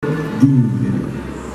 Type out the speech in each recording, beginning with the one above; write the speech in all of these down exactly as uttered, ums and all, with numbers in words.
din interior.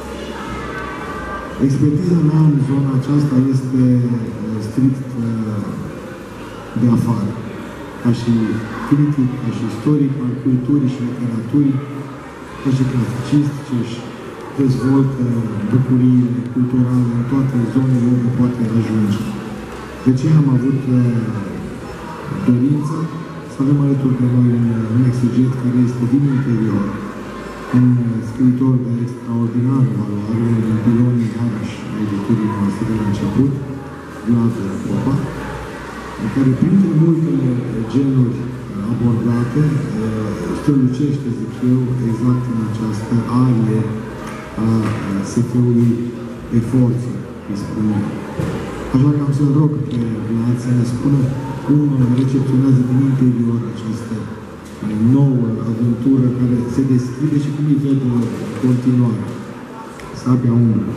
Expertiza mea în zona aceasta este strict de afară, ca și critic, ca și istoric al culturii și literaturii, ca și clasicistic ce își dezvoltă bucuriile culturale în toate zonele unde poate ajunge. De ce am avut dorința să avem alături de noi un, un exeget care este din interior, un scriitor de extraordinară valoare, unul din pilonii iarăși ai editurii noastre de la început, Vlad Popa, care printre multele genuri abordate strălucește, zic eu, exact în această arie a S F-ului de forță, îi spun eu. Așa că am să-l rog pe Vlad să ne spună cum recepționează din interior această nouă aventură care se deschide și cum îi vede continuare. Sabia umbră.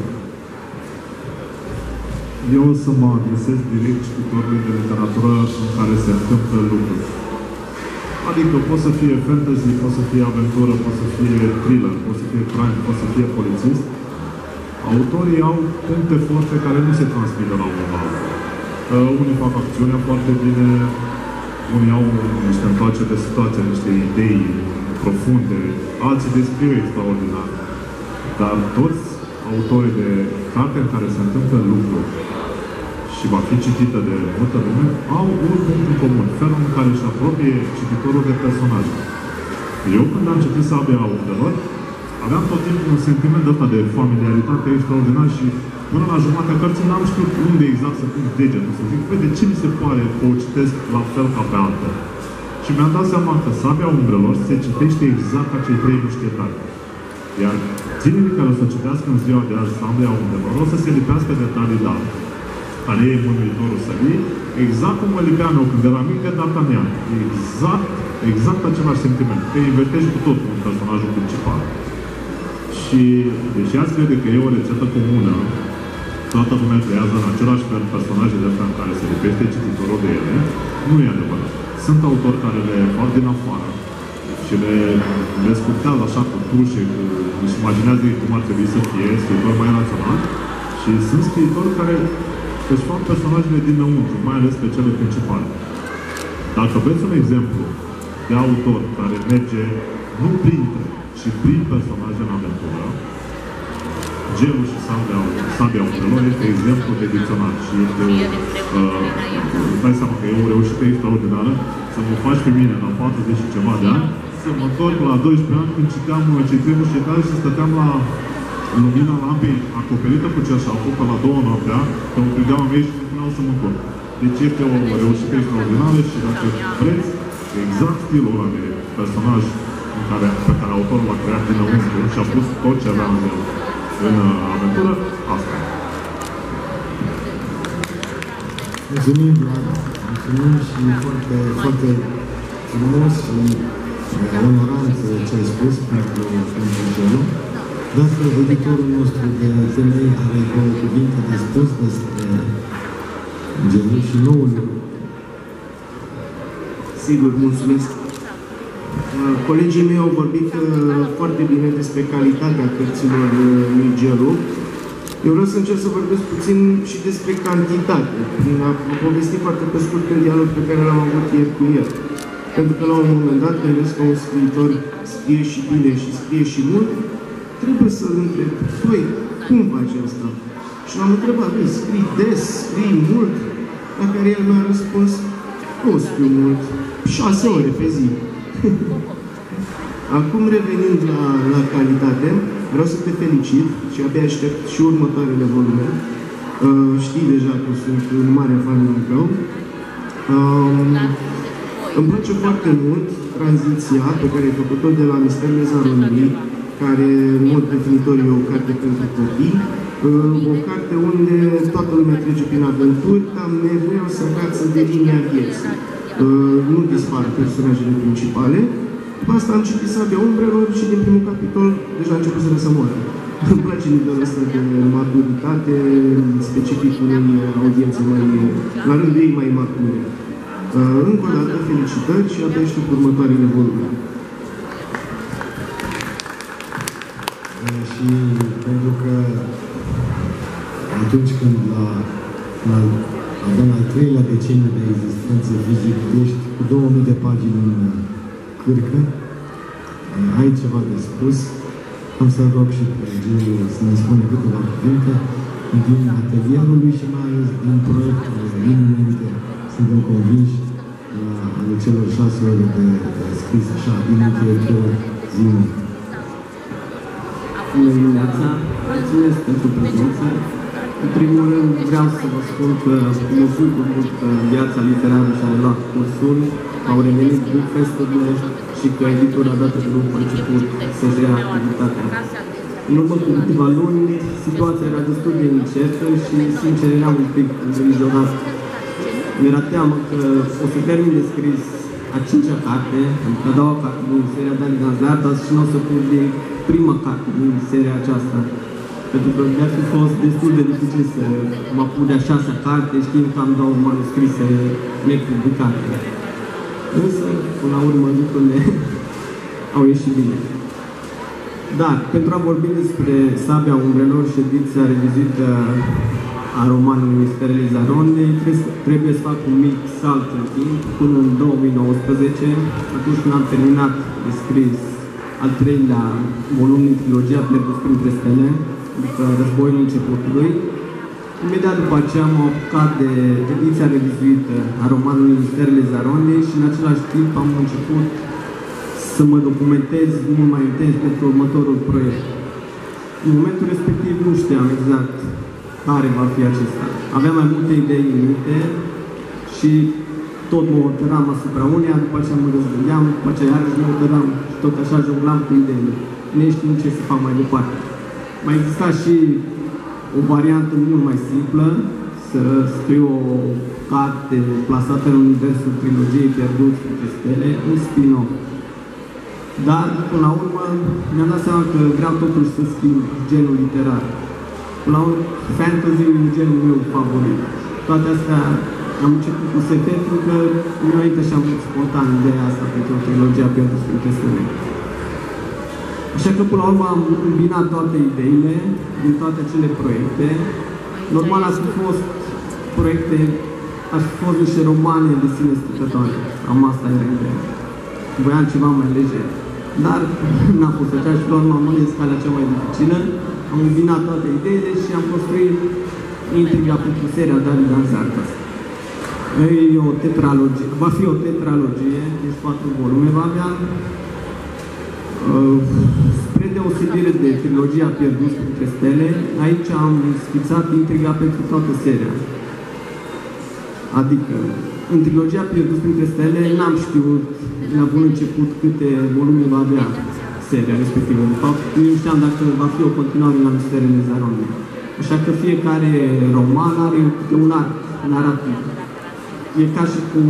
Eu o să mă adresez direct cititorului de literatură în care se întâmplă lucruri. Adică pot să fie fantasy, pot să fie aventură, pot să fie thriller, pot să fie crime, pot să fie polițist. Autorii au puncte forte care nu se transmită la un moment. Uh, unii fac acțiunea foarte bine, unii au niște întoarceri de situație, niște idei profunde, alții descriu extraordinar. Dar toți autorii de carte în care se întâmplă lucruri și va fi citită de multă lume, au un punct în comun, felul în care își apropie cititorul de personaje. Eu, când am citit Sabia Umbrelor, aveam tot timpul un sentiment ăsta de familiaritate extraordinar și până la jumătatea cărții n-am știut unde exact să pun degetul, să zic, de ce mi se pare că o citesc la fel ca pe altă? Și mi-am dat seama că Sabia Umbrelor se citește exact ca cei trei mușchetari. Iar tinerii care o să citească în ziua de azi Sabia Umbrelor o să se lipească de Dalida, care e mânuitorul sării, exact cum mă lipeam eu când eram mic de D'Artagnan. Exact, exact același sentiment. Că invertești cu totul în personajul principal. Și, deși ați crede că e o rețetă comună, toată lumea creează în același fel personajele astea în care se lipește cititorul de ele, nu e adevărat. Sunt autori care le fac din afară și le, le sculptează așa cu tușe, cu, își imaginează cum ar trebui să fie, scriitori mai rațional, și sunt scriitori care își fac personajele dinăuntru, mai ales pe cele principale. Dacă vreți un exemplu de autor care merge nu printre, ci prin personaje în aventură, Gelul și Sabia Umbrelor este exemplu de dicționar și este o, uh, îți dai seama că e o reușită extraordinară să mă faci pe mine la patruzeci și ceva de ani, să mă întorc la doisprezece ani când citeam cei trei mușchetari și stăteam la lumina lampei acoperită cu ceașaful pe la două noaptea, că mă prideam mei și spuneau să mă întorc. Deci este o reușită extraordinară și dacă vreți exact stilul ăla de personaj în care, pe care autorul l-a creat dinăuntru și a pus tot ce avea în el în uh, aventură, asta e. Mulțumim, Vlad. Mulțumim și foarte, foarte frumos și onorant ce ai spus pentru, pentru Gelul. De asta, editorul nostru de femei are două cuvinte de spus despre Gelul și noul. Sigur, mulțumesc. Colegii mei au vorbit foarte bine despre calitatea cărților lui Gelu. Eu vreau să încerc să vorbesc puțin și despre cantitate, prin a povesti foarte pe scurt în dialog pe care l-am avut ieri cu el. Pentru că la un moment dat, când vezi că un scriitor scrie și bine și scrie și mult, trebuie să-l întreb, băi, cum faci asta? Și l-am întrebat, băi, scrii des, scrii mult? La care el mi-a răspuns, nu scriu mult, șase ore pe zi. Acum, revenind la, la calitate, vreau să te felicit și abia aștept și următoarele volume. Uh, știi deja că sunt un mare fan al tău. Uh, îmi place foarte mult tranziția pe care ai făcut-o de la Misterul Mezaroniei, care, în mod definitor, e o carte pentru copii, uh, o carte unde toată lumea trece prin aventuri, dar mereu să încață de linia vieții. Uh, nu dispar personajele principale. După asta am citit Sabia Umbrelor și din primul capitol deja a început să moară. Îmi place nivelul ăsta de maturitate specific unei audiențe mai, la rândul ei mai mature. Uh, încă o dată, felicitări și abia aștept următoarele volume. și pentru că atunci când la, la, avem al treilea deceniu de existență fizică, ești cu două mii de pagini în cârcă, ai ceva de spus, am să rog și pe Giu să ne spune câteva cuvinte din atelierul lui și mai ales din proiectul Iniminte. Suntem convinși ale celor șase ore de, de scris așa, iniminte zilnic. Bună dimineața! Mulțumesc pentru prezență. În primul rând vreau să vă spun că mă bucur mult că Viața Literară și-a luat cursul, au revenit bookfest-urile și că editura dată de grup a început să-și ia activitatea. În urmă cu câteva luni, situația era destul de incertă și, sincer, eram un pic îngrijorat. Mi-era teamă că o să termin de scris a cincea carte, adică a doua carte din seria Dani Danzartas și nu o să public prima carte din seria aceasta. Pentru că mi-ar fi fost destul de dificil să mă apuc de a șasea carte, știind că am două manuscrise nepublicate. Însă, până la urmă, lucrurile au ieșit bine. Dar, pentru a vorbi despre Sabia Umbrelor și ediția revizuită a romanului Misterele Zaronde, trebuie să fac un mic salt în timp până în două mii nouăsprezece, atunci când am terminat de scris al treilea volum din trilogia Pierdut printre stele, adică Războiul începutului. Imediat după aceea am apucat de ediția revizuită a romanului Misterele Zaronde și în același timp am început să mă documentez mult mai intens pentru următorul proiect. În momentul respectiv nu știam exact care va fi acesta. Aveam mai multe idei în minte și tot mă hotăram asupra uneia, după aceea mă răzgândeam, după aceea iarăși mă hotăram și tot așa jonglam cu ideile, neștiind ce să fac mai departe. Mai exista și o variantă mult mai simplă, să scriu o carte plasată în universul trilogiei Pierdut printre stele, un spin-off. Dar, până la urmă, mi-am dat seama că vreau totuși să schimb genul literar. Până la urmă, fantasy-ul e genul meu favorit. Toate astea am început cu S F, pentru că mi-a venit așa mult spontan ideea asta pentru trilogia Pierdut printre stele. Așa că, până la urmă, am îmbinat toate ideile din toate acele proiecte. Normal, ar fi fost proiecte, ar fi fost niște romane de sine stătătoare. Am asta era ideea. Voiam ceva mai lejer. Dar n-a fost așa și, până la urmă, am ales calea cea mai dificilă. Am îmbinat toate ideile și am construit intriga pentru seria Dani Danzartas. E o tetralogie, va fi o tetralogie, deci patru volume va avea. Uh, spre deosebire de trilogia Pierdut printre stele, aici am schițat intriga pentru toată seria. Adică, în trilogia Pierdut printre stele, n-am știut la bun început câte volume va avea seria respectivă. De fapt, nu știam dacă va fi o continuare la Misterele Zaronde. Așa că fiecare roman are câte un arc narrativ. E ca și cum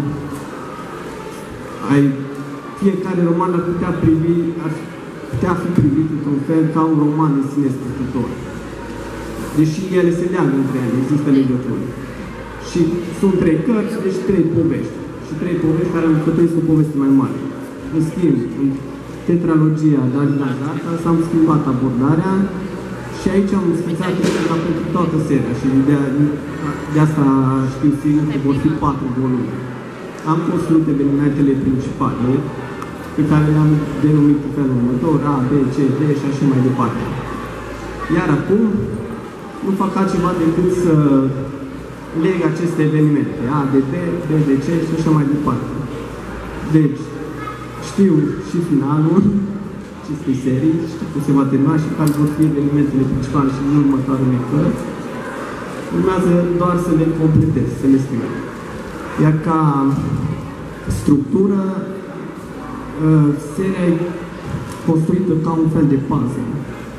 ai fiecare roman ar putea privi, ar putea fi privit într-un fel ca un roman de sine stătător. Deși ele se leagă între ele, există legături. Și sunt trei cărți, deci trei povești. Și trei povești care alcătuiesc o poveste mai mare. În schimb, în tetralogia Dani Danzartas am schimbat abordarea și aici am schițat intriga pentru toată seria. Și de, de asta știu sigur că vor fi patru volume. Am construit evenimentele principale, pe care le-am denumit pe felul următor, A, B, C, D și așa mai departe. Iar acum, nu fac altceva decât să leg aceste evenimente, A de B, B de C și așa mai departe. Deci, știu și finalul acestei serii, știu cum se va termina și care vor fi evenimentele principale și în următoarele cărți. Urmează doar să le completez, să le scriu. Iar ca structură, seria e construită ca un fel de puzzle.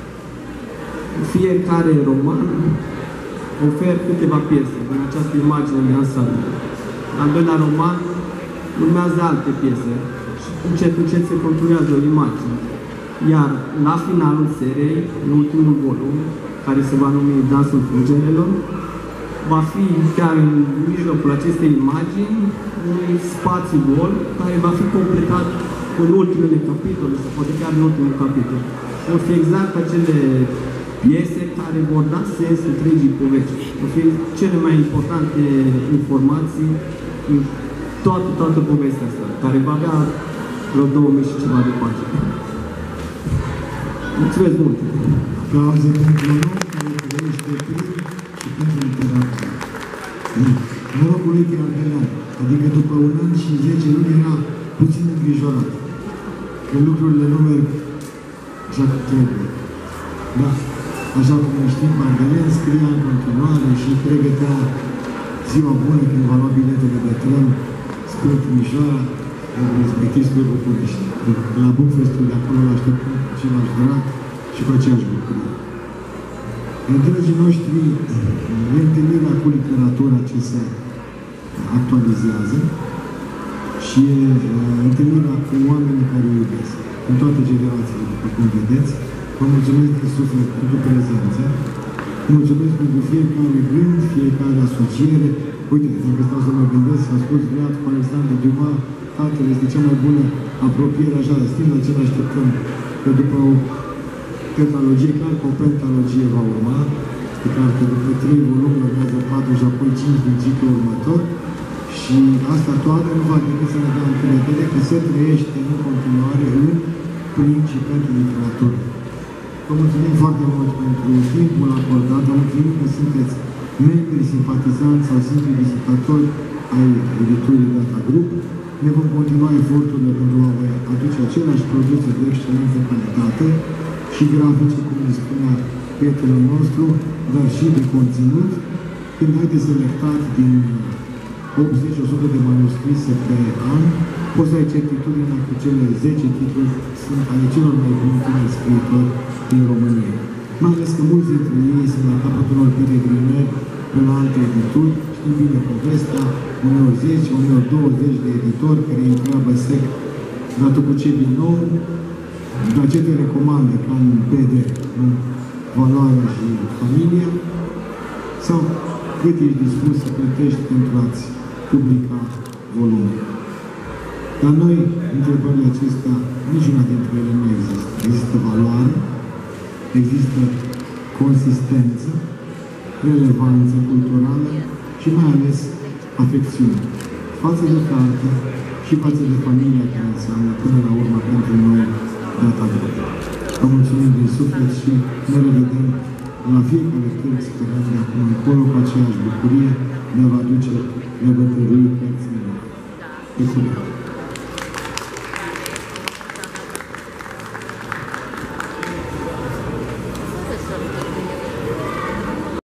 Fiecare roman oferă câteva piese din această imagine de ansamblu. Al doilea roman urmează alte piese și încet, încet se construiază o imagine. Iar la finalul seriei, în ultimul volum, care se va numi Dansul Fulgerelor, va fi chiar în mijlocul acestei imagini un spațiu gol care va fi completat în ultimele capitole, sau poate chiar în ultimul capitol. o fi exact acele piese care vor da sens întregii povești. O fi cele mai importante informații în toată, toată povestea asta, care va avea vreo două mii și ceva de pagini. Mulțumesc mult! Aplauze pentru om care trăiește prin și pentru literatură. Norocul lui Chiar, adică după un an și zece luni era puțin îngrijorat. Că lucrurile nu merg așa cum trebuie. Da, așa cum știm, Bardelen scria în continuare și pregătea ziua bună când va lua biletele de tren spre Timișoara, respectiv spre București. La Bookfest-ul de acolo l-așteptăm cu același drag și cu aceeași bucurie. Dragii noștri, întâlnirea cu literatura ce se actualizează și întâlnirea cu oamenii care o iubesc, în toate generațiile, după cum vedeți. Vă mulțumesc din suflet pentru prezență, mulțumesc pentru fiecare gând, fiecare asociere. Uite, dacă stau să mă gândesc, a spus Vlad cu Alexandru Dumas, tatăl este cea mai bună apropiere, așa, știm la ce ne așteptăm, că după o tetralogie, clar că o pentalogie va urma, pe care că după trei volume urmează patru și apoi cinci din ciclul următor, și asta toată nu va decât să ne dea încredere că se trăiește în continuare în, prin și pentru literatură. Vă mulțumim foarte mult pentru timpul acordat, vă mulțumim că sunteți membri, simpatizanți sau simpli vizitatori ai editurii Data Group. Ne vom continua eforturile pentru a aduce aceleași produse de excelență calitate și grafice, cum ne spunea prietenul nostru, dar și de conținut, când ai de selectat din optzeci la o sută de manuscrise pe an, poți să ai certitudinea că cele zece titluri sunt ale celor mai buni tineri scriitori din România. Mai ales că mulți dintre ei sunt la capătul unor peregrinări pe la alte edituri, știm bine povestea, uneori zece, uneori douăzeci de editori care îi întreabă sec, dar tu cu ce din nou, dar ce te recomandă ca în B D, în valoare și familie, sau cât ești dispus să plătești pentru a-ți publica volume. Dar noi, întrebările acestea, niciuna dintre ele nu există. Există valoare, există consistență, relevanță culturală și mai ales afecțiune față de carte și față de familia care înseamnă până la urmă pentru noi Data Group. Vă mulțumim din suflet și ne revedem la fiecare cărți sperăm de acum încolo cu aceeași bucurie ne va duce la bătării cărților. Pe curând! Thank you.